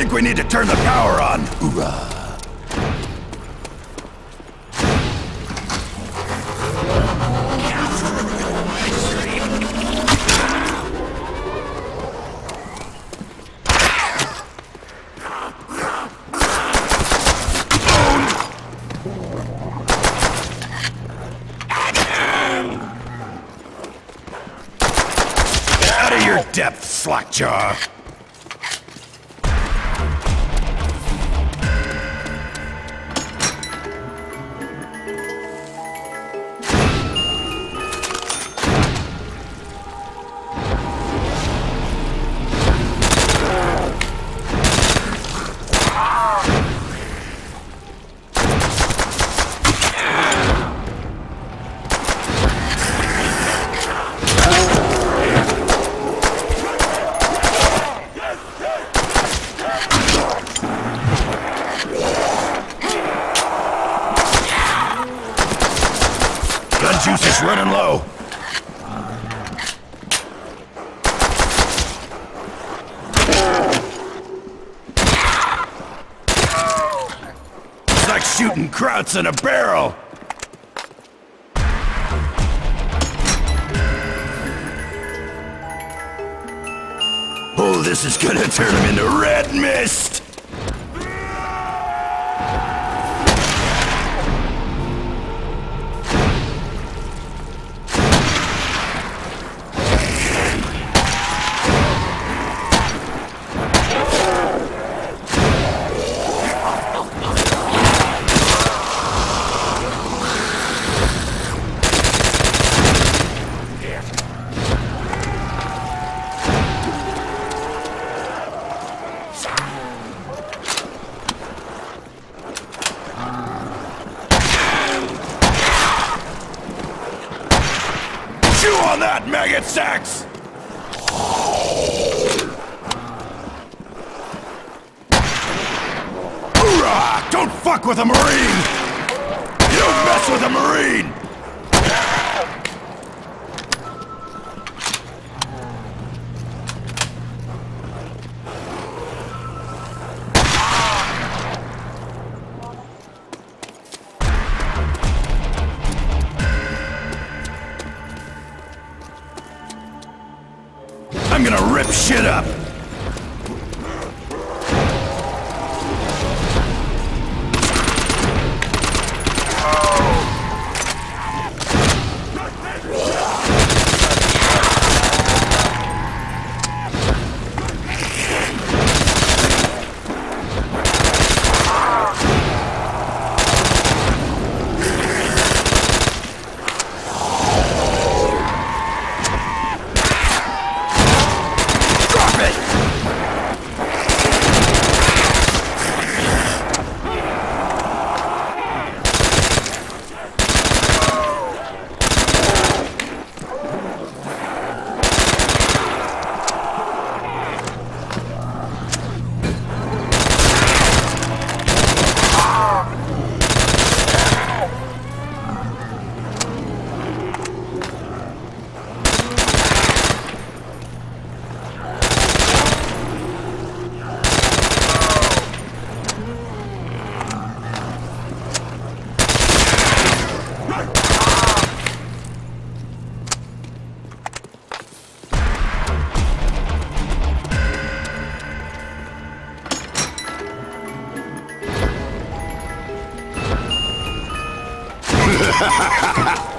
think we need to turn the power on. Hoorah! Out of your depth, slackjaw! Gun juice is running low. It's like shooting krauts in a barrel. Oh, this is gonna turn him into red mist. Chew on that, maggot sacks! Hoorah! Don't fuck with a Marine! You don't mess with a Marine! I'm gonna rip shit up! Ha ha ha ha!